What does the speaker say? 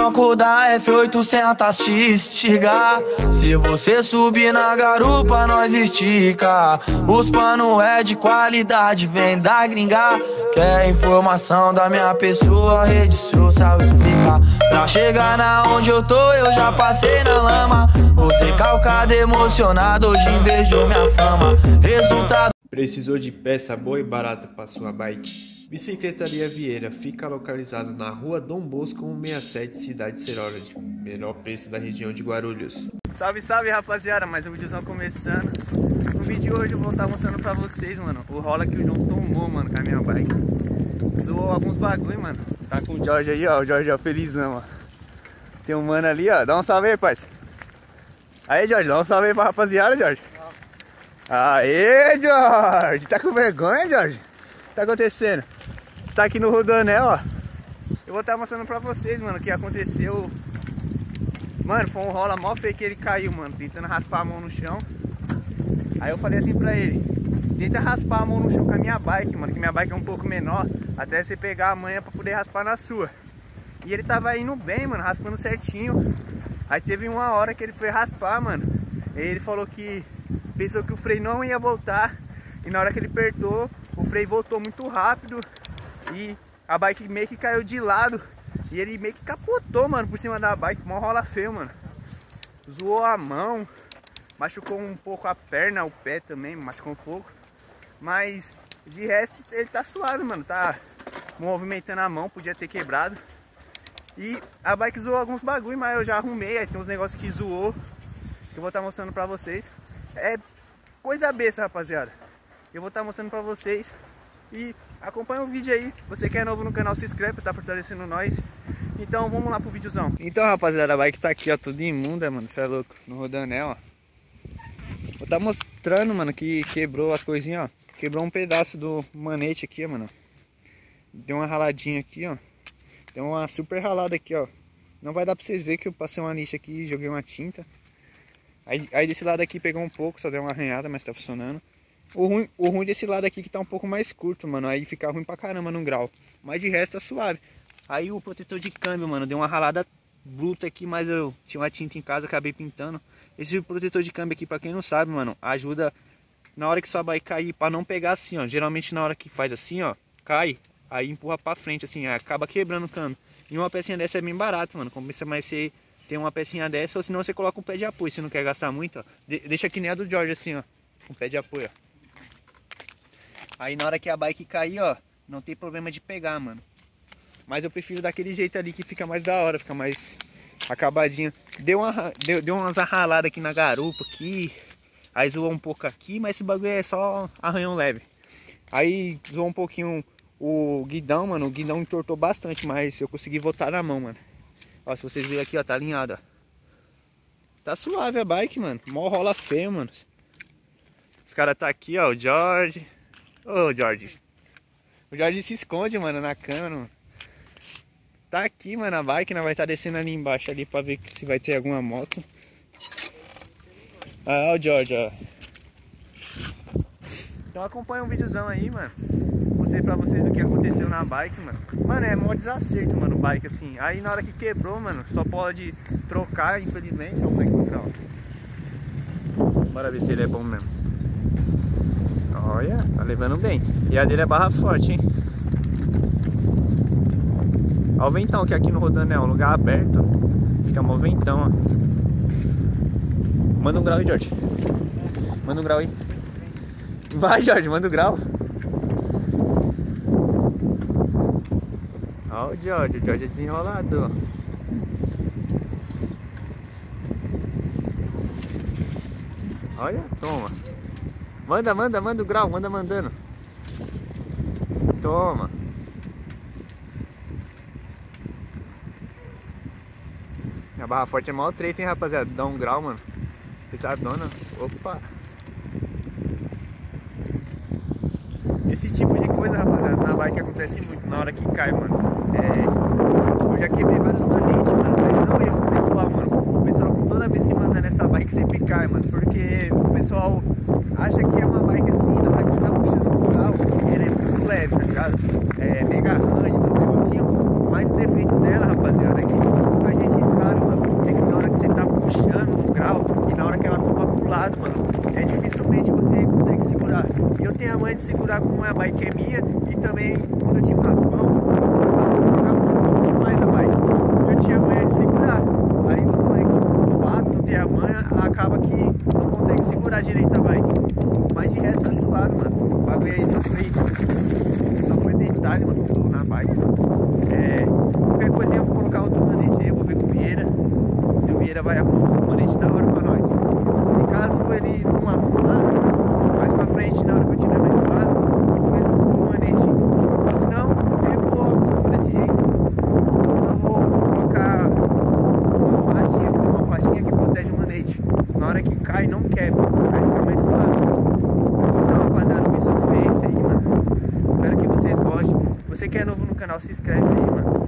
banco da F800 te estigar. Se você subir na garupa, nós estica. Os pano é de qualidade, vem da gringa. Quer informação da minha pessoa, rede social explica. Pra chegar na onde eu tô, eu já passei na lama. Você calcado, emocionado, hoje invejo minha fama. Resultado. Precisou de peça boa e barata para sua bike? Bicicletaria Vieira fica localizado na rua Dom Bosco 167, cidade Serólide. Melhor preço da região de Guarulhos. Salve, salve, rapaziada, mais um videozão começando. No vídeo de hoje eu vou estar mostrando pra vocês, mano, o rola que o João tomou, mano, com a minha bike. Zoou alguns bagulho, mano. Tá com o Jorge aí, ó, o Jorge, ó, felizão, ó. Tem um mano ali, ó, dá um salve aí, parça. Aí, Jorge, dá um salve aí pra rapaziada, Jorge. Aê, Jorge! Tá com vergonha, Jorge? O que tá acontecendo? Você tá aqui no Rodanel, ó. Eu vou estar mostrando pra vocês, mano, o que aconteceu. Mano, foi um rola mó feio que ele caiu, mano, tentando raspar a mão no chão. Aí eu falei assim pra ele: tenta raspar a mão no chão com a minha bike, mano, que minha bike é um pouco menor, até você pegar a manha pra poder raspar na sua. E ele tava indo bem, mano, raspando certinho. Aí teve uma hora que ele foi raspar, mano. E ele falou que pensou que o freio não ia voltar. E na hora que ele apertou, o freio voltou muito rápido. E a bike meio que caiu de lado. E ele meio que capotou, mano, por cima da bike. Mó rola feio, mano. Zoou a mão. Machucou um pouco a perna, o pé também, machucou um pouco. Mas de resto ele tá suave, mano. Tá movimentando a mão, podia ter quebrado. E a bike zoou alguns bagulho, mas eu já arrumei. Aí tem uns negócios que zoou, que eu vou estar mostrando pra vocês. É coisa besta, rapaziada. Eu vou estar mostrando pra vocês. E acompanha o vídeo aí. Você que é novo no canal, se inscreve pra tá fortalecendo nós. Então vamos lá pro videozão. Então, rapaziada, a bike tá aqui, ó, tudo imunda, mano. Você é louco, no Rodanel, ó. Vou estar mostrando, mano, que quebrou as coisinhas, ó. Quebrou um pedaço do manete aqui, mano. Deu uma raladinha aqui, ó. Deu uma super ralada aqui, ó. Não vai dar pra vocês verem que eu passei uma lixa aqui e joguei uma tinta. Aí desse lado aqui pegou um pouco, só deu uma arranhada, mas tá funcionando. O ruim desse lado aqui que tá um pouco mais curto, mano. Aí fica ruim pra caramba no grau. Mas de resto tá suave. Aí o protetor de câmbio, mano, deu uma ralada bruta aqui, mas eu tinha uma tinta em casa, acabei pintando. Esse protetor de câmbio aqui, pra quem não sabe, mano, ajuda na hora que sua bike cair, pra não pegar assim, ó. Geralmente na hora que faz assim, ó, cai, aí empurra pra frente, assim, acaba quebrando o câmbio. E uma pecinha dessa é bem barata, mano. Compensa mais você ter uma pecinha dessa, ou senão você coloca um pé de apoio, se não quer gastar muito, ó. Deixa que nem a do Jorge, assim, ó, um pé de apoio, ó. Aí na hora que a bike cair, ó, não tem problema de pegar, mano. Mas eu prefiro daquele jeito ali que fica mais da hora, fica mais acabadinho. Deu umas arraladas aqui na garupa aqui. Aí zoou um pouco aqui, mas esse bagulho é só arranhão leve. Aí zoou um pouquinho o guidão, mano. O guidão entortou bastante, mas eu consegui voltar na mão, mano. Ó, se vocês verem aqui, ó, tá alinhado, ó. Tá suave a bike, mano. Mó rola feio, mano. Os caras tá aqui, ó, o Jorge. Ô, Jorge. O Jorge se esconde, mano, na câmera, mano. Tá aqui, mano, a bike, nós vai estar descendo ali embaixo ali pra ver se vai ter alguma moto. Ah, o Jorge, ó. Então acompanha um videozão aí, mano. Mostrei pra vocês o que aconteceu na bike, mano. Mano, é mó desacerto, mano, bike assim. Aí na hora que quebrou, mano, só pode trocar, infelizmente. Olha como é que troca. Bora ver se ele é bom mesmo. Olha, tá levando bem. E a dele é barra forte, hein. Olha o ventão que é aqui no Rodanel, um lugar aberto. Fica mó ventão, ó. Manda um grau aí, Jorge. Manda um grau aí. Vai, Jorge, manda um grau. Olha o Jorge é desenrolado. Olha, toma. Manda o grau, manda mandando. Toma. A barra forte é mó treta, hein, rapaziada. Dá um grau, mano. Pesadona. Opa. Esse tipo de coisa, rapaziada, na bike acontece muito na hora que cai, mano. Eu já quebrei vários manetes, mano. Mas não eu, o pessoal, mano. O pessoal toda vez que manda nessa bike sempre cai, mano. Porque o pessoal acha que é uma bike assim, na hora que você tá puxando o pedal, ele é muito leve, tá ligado? É mega range, uns negocinhos. Mas o defeito dela, rapaziada, é que pouca gente suado, mano, dificilmente você consegue segurar. E eu tenho a manha de segurar como a bike é minha, e também quando eu tinha um raspão, jogava muito demais a bike. Eu tinha a manha de segurar. Aí os moleques, tipo, novato, não tem a manha, acaba que não consegue segurar direito a bike. Mas de resto tá suave, mano. O bagulho aí só foi detalhe, mano, que na bike. Qualquer coisinha eu vou colocar outro manete aí, eu vou ver com o Vieira. Se o Vieira vai arrumar um manete da hora pra nós. Se caso ele não arrumar, mais pra frente, na hora que eu tiver mais suave, talvez eu vou com um manete. Ou senão, eu vou acostumar desse jeito. Ou senão eu vou colocar uma pastinha que protege o manete. Na hora que cai, não quebra. Aí fica mais suave. Então, rapaziada, o vídeo só foi esse aí, mano. Espero que vocês gostem. Você que é novo no canal, se inscreve aí, mano.